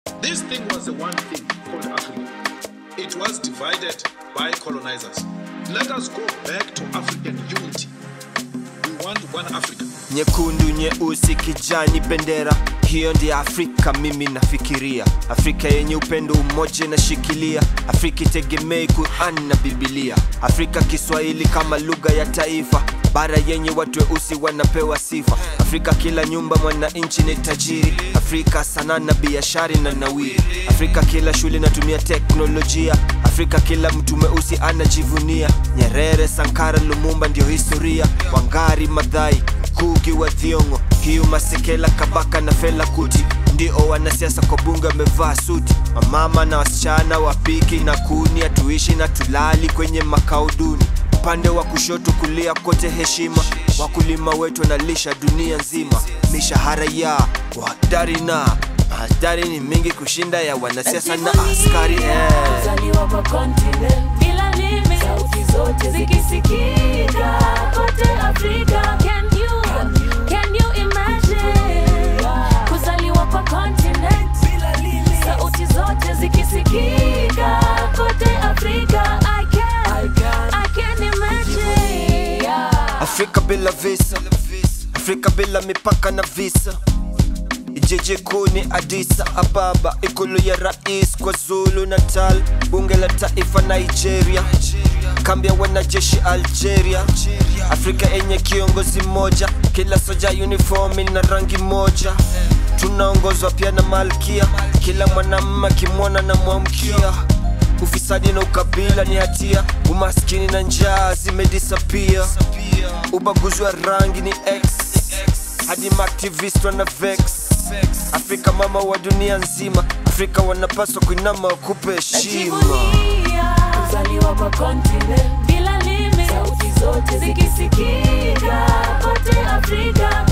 This thing was the one thing called Africa. It was divided by colonizers. Let us go back to African unity. We want one Africa. Nyekundu, nyeusi, kijani, bendera. Hiyo ndiyo Afrika mimi nafikiria. Afrika yenye upendo, umoja na shikilia. Afrika itegemei Qur'an na Biblia. Afrika Kiswahili kama lugha ya taifa. Bara yenye watu weusi wanapewa sifa. Afrika kila nyumba mwananchi ni tajiri. Afrika sanaa na biashara na nawiri. Afrika kila shule inatumia teknolojia. Afrika kila mtu mweusi anajivunia. Nyerere, Sankara, Lumumba ndio historia. Wangari Maathai, Ngugi wa Thiong'o, Kiu Masekela, Kabaka na Fela Kuti ndio wanasiasa kwa bunge wamevaa suti. Mama na wasichana wapiki na kuni, tuishi na tulali kwenye makao duni. Upande wa kushoto kulia kote heshima. Wakulima wetu wanalisha dunia nzima. Mishahara ya hatari ni mingi kushinda ya wanasiasa na askari. Kuzaliwa kwa continent bila limit, sauti zote zikisikika kote Afrika. Can you imagine? Kuzaliwa kwa continent bila limit, sauti zote zikisikika kote Afrika. I can imagine. Afrika bila visa, Afrika bila mipaka na visa. Jiji kuu ni Addis Ababa, ikulu ya rais KwaZulu Natal, bunge la taifa Nigeria, kambi ya wanajeshi Algeria. Afrika yenye kiongozi mmoja, kila soja uniform na rangi moja. Tunaongozwa pia na malkia, kila mwanamume kimwona na mwamkia. Ufisadi na ukabila ni hatia, umaskini na njaa zimedisappear. Ubaguzi wa rangi ni X, hadi maaktivist wana vex. Afrika mama wa dunia nzima, Afrika wanapaswa kuinama wakupe heshima. Kuzaliwa kwa continent bila limit, sauti zote zikisikika kote Afrika.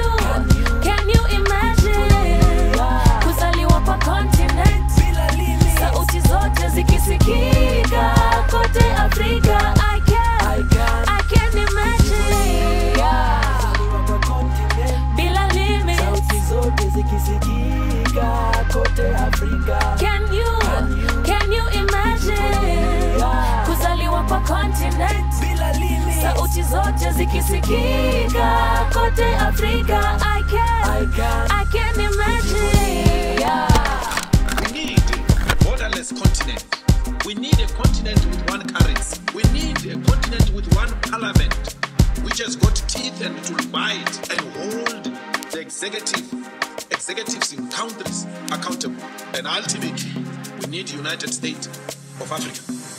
Can you imagine? Kuzaliwa kwa continent bila limit, sauti zote zikisikika kote Afrika. I can imagine. Kuzaliwa kwa continent bila limit, sauti zote zikisikika kote Afrika. Can you imagine? Kuzaliwa kwa continent bila limit, sauti zote zikisikika kote Afrika. I can imagine. We need a borderless continent. We need a continent with one currency. We need a continent with one parliament, which has got teeth and it will bite and hold the executives in countries accountable. And ultimately, we need the United States of Africa.